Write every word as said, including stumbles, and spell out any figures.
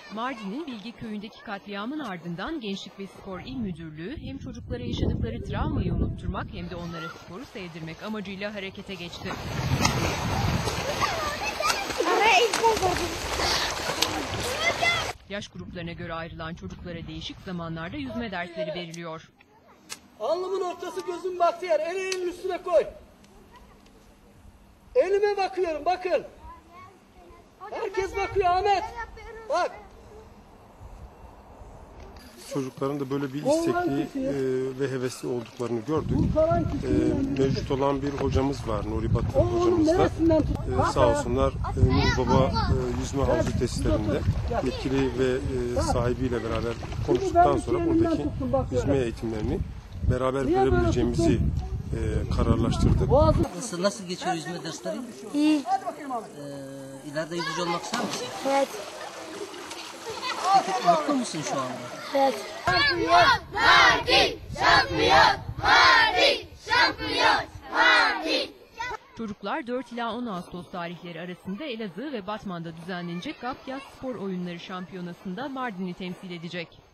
Mardin'in Bilge Köyü'ndeki katliamın ardından Gençlik ve Spor İl Müdürlüğü hem çocuklara yaşadıkları travmayı unutturmak hem de onlara sporu sevdirmek amacıyla harekete geçti. Yaş gruplarına göre ayrılan çocuklara değişik zamanlarda yüzme dersleri veriliyor. Alnımın ortası gözüm baktı yer. Eli elin üstüne koy. Elime bakıyorum, bakın. Herkes bakıyor Ahmet. Bak. Çocukların da böyle bir istekli e, ve hevesli olduklarını gördük. E, mevcut olan bir hocamız var, Nuri Batı hocamız da. E, sağ olsunlar e, Nur Baba e, yüzme havuzu testlerinde yetkili ve e, sahibiyle beraber konuştuktan sonra buradaki yüzme eğitimlerini beraber verebileceğimizi e, kararlaştırdık. Nasıl, nasıl geçiyor yüzme dersleri? İyi. Ee, ileride yüzücü olmak ister misin? Evet. Peki mutlu musun şu anda? Evet. Şampiyon Mardin! Şampiyon Mardin! Şampiyon Mardin! Çocuklar dört ila on Ağustos tarihleri arasında Elazığ ve Batman'da düzenlenecek GAP Yaz Spor Oyunları Şampiyonası'nda Mardin'i temsil edecek.